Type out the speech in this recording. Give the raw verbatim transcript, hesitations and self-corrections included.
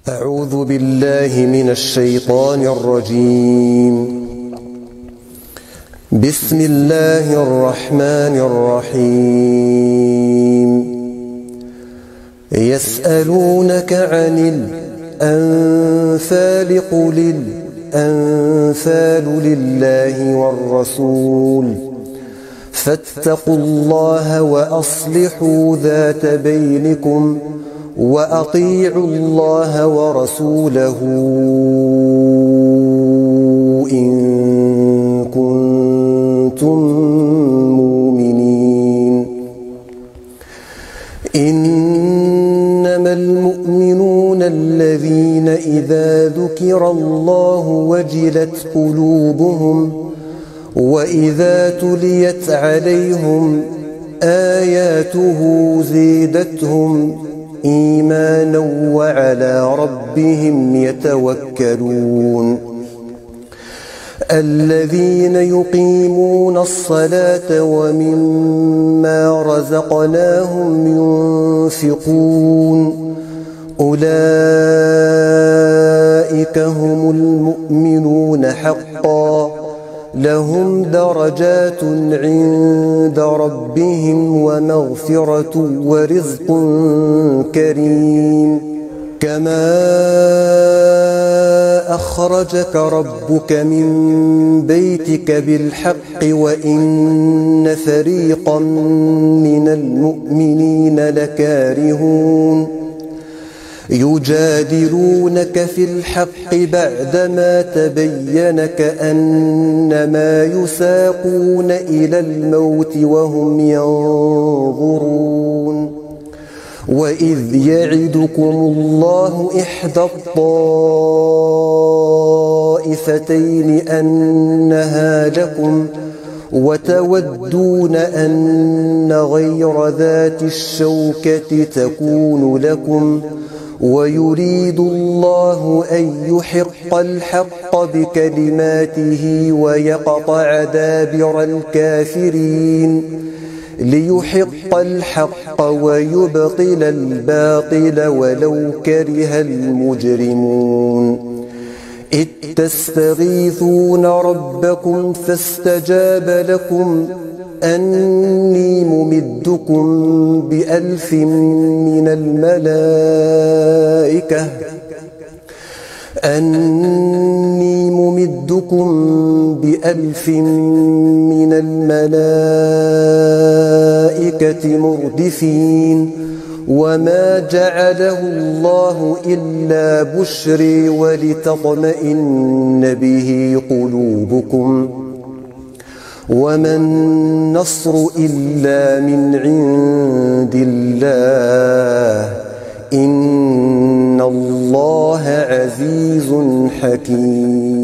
أعوذ بالله من الشيطان الرجيم. بسم الله الرحمن الرحيم. يسألونك عن الأنفال قل الأنفال لله والرسول فاتقوا الله وأصلحوا ذات بينكم وأطيعوا الله ورسوله إن كنتم مؤمنين. إنما المؤمنون الذين إذا ذكر الله وجلت قلوبهم وإذا تليت عليهم آياته زيدتهم إيمانا وعلى ربهم يتوكلون. الذين يقيمون الصلاة ومما رزقناهم ينفقون أولئك هم المؤمنون حقا لهم درجات عند ربهم ومغفرة ورزق كريم. كما أخرجك ربك من بيتك بالحق وإن فريقا من المؤمنين لكارهون يجادلونك في الحق بعدما تبين كأنما يساقون إلى الموت وهم ينظرون. وإذ يعدكم الله إحدى الطائفتين أنها لكم وتودون أن غير ذات الشوكة تكون لكم ويريد الله أن يحق الحق بكلماته ويقطع دابر الكافرين ليحق الحق ويبطل الباطل ولو كره المجرمون. إذ تستغيثون ربكم فاستجاب لكم أني ممدكم بألف من الملائكة أني ممدكم بألف من الملائكة مردفين. وما جعله الله إلا بشري ولتطمئن به قلوبكم وما النصر إلا من عند الله إن الله عزيز حكيم.